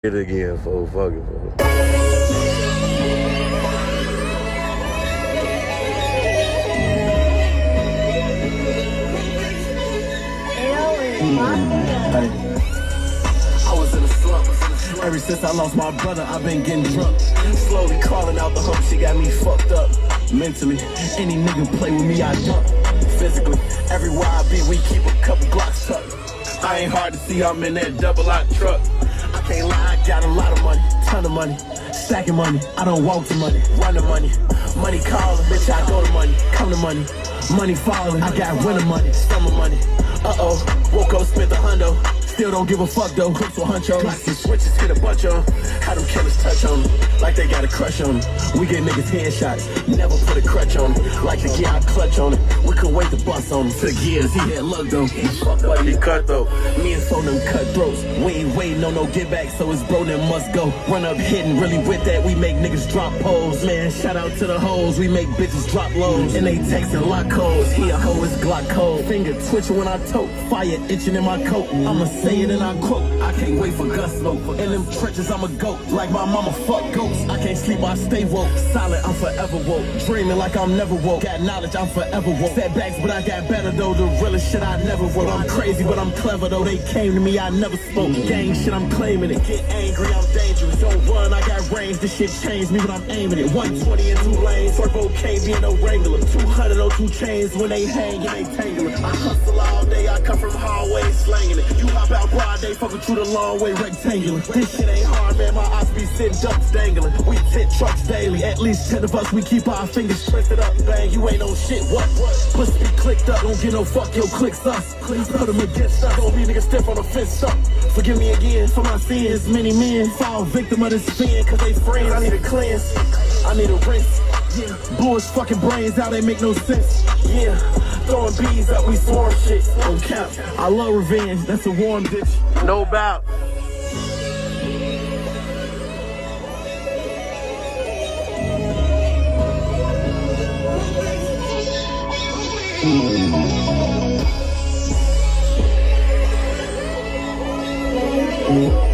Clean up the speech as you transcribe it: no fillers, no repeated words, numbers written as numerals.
it again, for fucking. I was in a slump. Ever since I lost my brother, I've been getting drunk. Slowly crawling out the hump, she got me fucked up. Mentally, any nigga play with me, I dump. Physically, everywhere I be, we keep a couple Glocks tucked. I ain't hard to see, I'm in that double-lock truck. I can't lie, I got a lot of money, ton of money. Stacking money, I don't walk to money, run to money. Money calling, bitch, I go to money, come to money. Money falling, I got winter money, summer money. Uh-oh, woke up, spent the hundo. Still don't give a fuck though, crooks will hunch on. These switches hit a bunch on. How them killers touch on them, like they got a crush on them. We get niggas headshots, never put a crutch on them. Like the gear I clutch on it, we could wait to bust on him. To the gears, he had luck though. Fuck buddy, he cut though. Me and phone them cutthroats. We ain't waiting on no get back, so it's bro that must go. Run up hitting, really with that, we make niggas drop poles. Man, shout out to the hoes, we make bitches drop lows. And they texting lock codes, he a hoe is Glock cold. Finger twitching when I tote, fire itching in my coat. I'ma say it and I quote, I can't wait for gusto. In them trenches I'm a goat, like my mama fuck goats. I can't sleep, I stay woke. Silent, I'm forever woke. Dreaming like I'm never woke. Got knowledge, I'm forever woke. Setbacks, but I got better though. The realest shit I never wrote. I'm crazy, but I'm clever though. They came to me, I never spoke. Gang shit, I'm claiming it. Get angry, I'm dangerous. Don't run, I got range. This shit changed me, but I'm aiming it. 120 in 2 lanes. Turbo can't be no Wrangler. 200 on 2 chains. When they hang, and they tangle it. I hustle all day, I come from hallways slanging it. You hop out broad day, fucking through the long way rectangular. This shit ain't hard, man. My eyes be sitting ducks dangling. We tit trucks daily. At least 10 of us, we keep our fingers twisted up. Bang, you ain't no shit. What? Pussy be clicked up. Don't get no fuck, yo, clicks us. Please put them against us. Don't be niggas stiff on the fence up. Forgive me again for my sins. Many men fall victim of this sin, cause they friends. I need a cleanse. I need a rinse. Yeah, blew his fucking brains out, they make no sense. Yeah, throwing bees up, we swarm shit. On cap, I love revenge, that's a warm ditch. No bout. Mm-hmm.